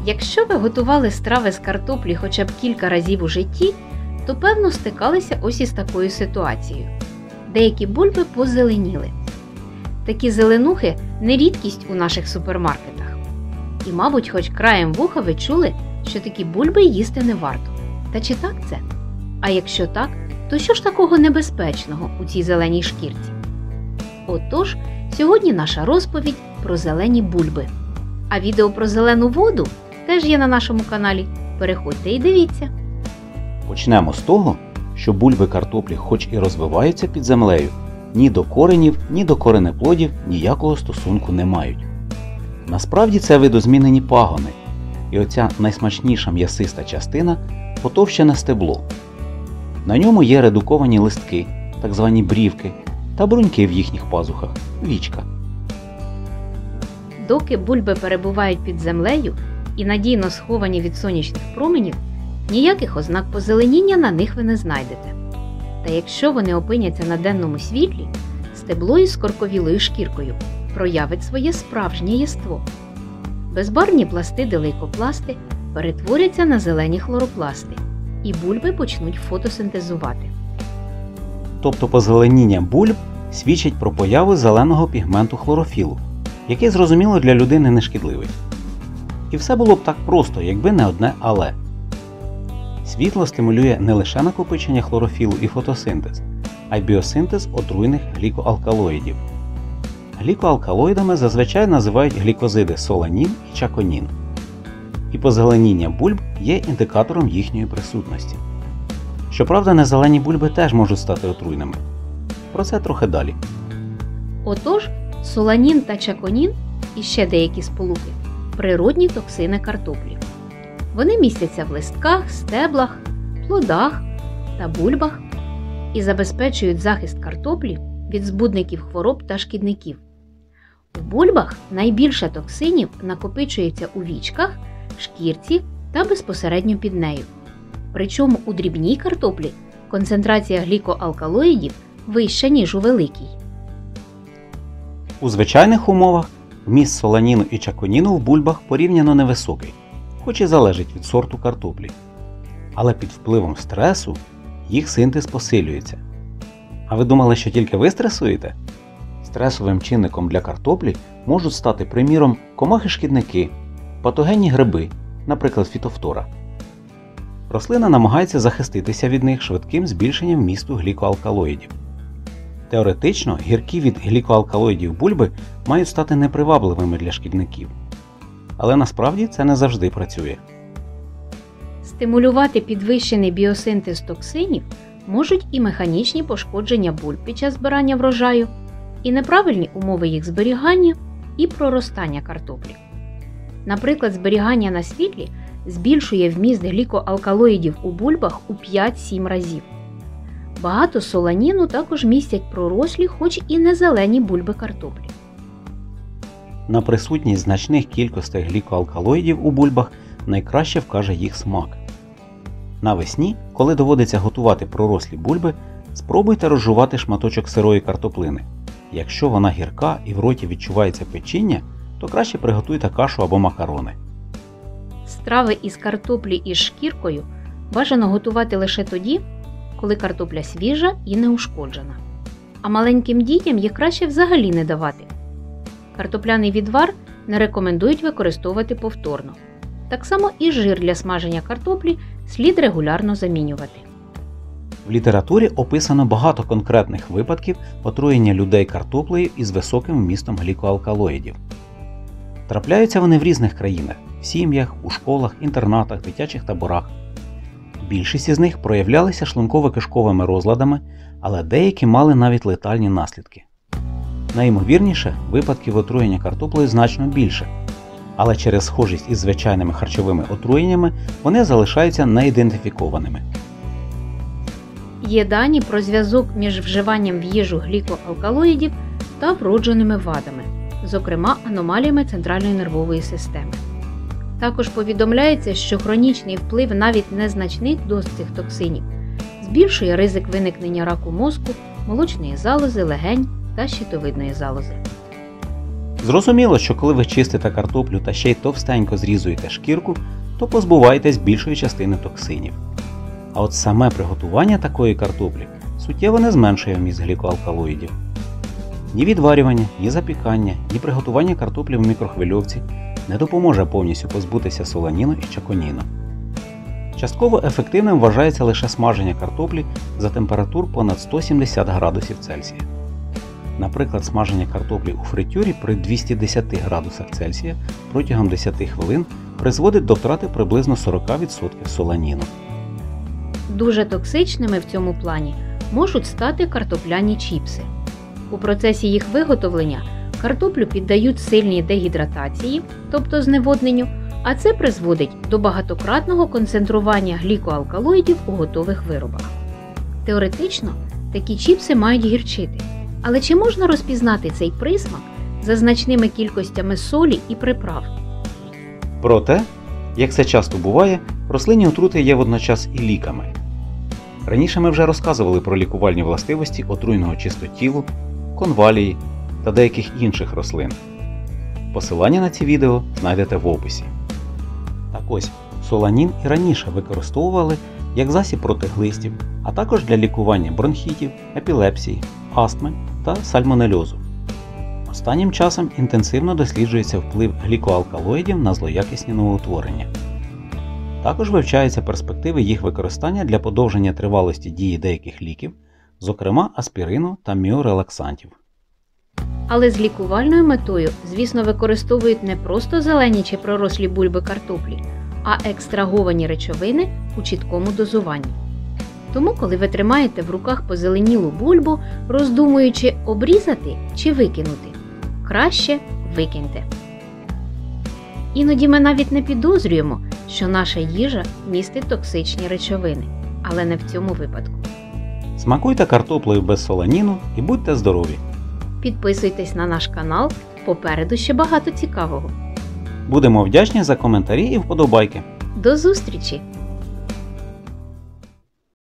Якщо ви готували страви з картоплі хоча б кілька разів у житті, то певно стикалися ось із такою ситуацією. Деякі бульби позеленіли. Такі зеленухи не рідкість у наших супермаркетах. І, мабуть, хоч краєм вуха ви чули, що такі бульби їсти не варто. Та чи так це? А якщо так, то що ж такого небезпечного у цій зеленій шкірці? Отож, сьогодні наша розповідь про зелені бульби. А відео про зелену воду теж є на нашому каналі. Переходьте і дивіться. Почнемо з того, що бульби картоплі хоч і розвиваються під землею, ні до коренів, ні до коренеплодів ніякого стосунку не мають. Насправді це видозмінені пагони, і оця найсмачніша м'ясиста частина – потовщене стебло. На ньому є редуковані листки, так звані брівки, та бруньки в їхніх пазухах – вічка. Доки бульби перебувають під землею і надійно сховані від сонячних променів, ніяких ознак позеленіння на них ви не знайдете. Та якщо вони опиняться на денному світлі, стебло із скорковілою шкіркою проявить своє справжнє єство. Безбарвні пластиди лейкопласти перетворяться на зелені хлоропласти, і бульби почнуть фотосинтезувати. Тобто позеленіння бульб свідчить про появу зеленого пігменту хлорофілу, який, зрозуміло, для людини не шкідливий. І все було б так просто, якби не одне «але». Світло стимулює не лише накопичення хлорофілу і фотосинтез, а й біосинтез отруйних глікоалкалоїдів. Глікоалкалоїдами зазвичай називають глікозиди соланін і чаконін. І позеленіння бульб є індикатором їхньої присутності. Щоправда, незелені бульби теж можуть стати отруйними. Про це трохи далі. Отож, соланін та чаконін і ще деякі сполуки – природні токсини картоплі. Вони містяться в листках, стеблах, плодах та бульбах і забезпечують захист картоплі від збудників хвороб та шкідників. У бульбах найбільше токсинів накопичується у вічках, шкірці та безпосередньо під нею. Причому у дрібній картоплі концентрація глікоалкалоїдів вища, ніж у великій. У звичайних умовах вміст соланіну і чаконіну в бульбах порівняно невисокий, хоч і залежить від сорту картоплі. Але під впливом стресу їх синтез посилюється. А ви думали, що тільки ви стресуєте? Стресовим чинником для картоплі можуть стати, приміром, комахи-шкідники, патогенні гриби, наприклад, фітофтора. Рослина намагається захиститися від них швидким збільшенням вмісту глікоалкалоїдів. Теоретично, гіркі від глікоалкалоїдів бульби мають стати непривабливими для шкідників. Але насправді це не завжди працює. Стимулювати підвищений біосинтез токсинів можуть і механічні пошкодження бульб під час збирання врожаю, і неправильні умови їх зберігання, і проростання картоплі. Наприклад, зберігання на світлі збільшує вміст глікоалкалоїдів у бульбах у 5-7 разів. Багато соланіну також містять пророслі, хоч і не зелені бульби картоплі. На присутність значних кількостей глікоалкалоїдів у бульбах найкраще вкаже їх смак. Навесні, коли доводиться готувати пророслі бульби, спробуйте розжувати шматочок сирої картоплини. Якщо вона гірка і в роті відчувається печіння, то краще приготуйте кашу або макарони. Страви із картоплі із шкіркою бажано готувати лише тоді, коли картопля свіжа і неушкоджена. А маленьким дітям їх краще взагалі не давати. Картопляний відвар не рекомендують використовувати повторно. Так само і жир для смаження картоплі слід регулярно замінювати. В літературі описано багато конкретних випадків отруєння людей картоплею із високим вмістом глікоалкалоїдів. Трапляються вони в різних країнах – в сім'ях, у школах, інтернатах, дитячих таборах. Більшість із них проявлялися шлунково-кишковими розладами, але деякі мали навіть летальні наслідки. Найімовірніше, випадків отруєння картоплею значно більше, але через схожість із звичайними харчовими отруєннями вони залишаються неідентифікованими. Є дані про зв'язок між вживанням в їжу глікоалкалоїдів та вродженими вадами, зокрема аномаліями центральної нервової системи. Також повідомляється, що хронічний вплив навіть незначних доз цих токсинів збільшує ризик виникнення раку мозку, молочної залози, легень та щитовидної залози. Зрозуміло, що коли ви чистите картоплю та ще й товстенько зрізуєте шкірку, то позбуваєтесь більшої частини токсинів. А от саме приготування такої картоплі суттєво не зменшує вміст глікоалкалоїдів. Ні відварювання, ні запікання, ні приготування картоплі в мікрохвильовці не допоможе повністю позбутися соланіну і чаконіну. Частково ефективним вважається лише смаження картоплі за температур понад 170 градусів Цельсія. Наприклад, смаження картоплі у фритюрі при 210 градусах Цельсія протягом 10 хвилин призводить до втрати приблизно 40% соланіну. Дуже токсичними в цьому плані можуть стати картопляні чіпси. У процесі їх виготовлення картоплю піддають сильній дегідратації, тобто зневодненню, а це призводить до багатократного концентрування глікоалкалоїдів у готових виробах. Теоретично, такі чіпси мають гірчити, але чи можна розпізнати цей присмак за значними кількостями солі і приправ? Проте, як це часто буває, рослинні отрути є водночас і ліками. Раніше ми вже розказували про лікувальні властивості отруйного чистотілу, конвалії та деяких інших рослин. Посилання на ці відео знайдете в описі. Так ось, соланін і раніше використовували як засіб проти глистів, а також для лікування бронхітів, епілепсії, астми та сальмонельозу. Останнім часом інтенсивно досліджується вплив глікоалкалоїдів на злоякісні новоутворення. Також вивчаються перспективи їх використання для подовження тривалості дії деяких ліків, зокрема аспірину та міорелаксантів. Але з лікувальною метою, звісно, використовують не просто зелені чи пророслі бульби картоплі, а екстраговані речовини у чіткому дозуванні. Тому, коли ви тримаєте в руках позеленілу бульбу, роздумуючи, обрізати чи викинути, краще викиньте. Іноді ми навіть не підозрюємо, що наша їжа містить токсичні речовини, але не в цьому випадку. Смакуйте картоплею без соланіну і будьте здорові! Підписуйтесь на наш канал, попереду ще багато цікавого. Будемо вдячні за коментарі і вподобайки. До зустрічі!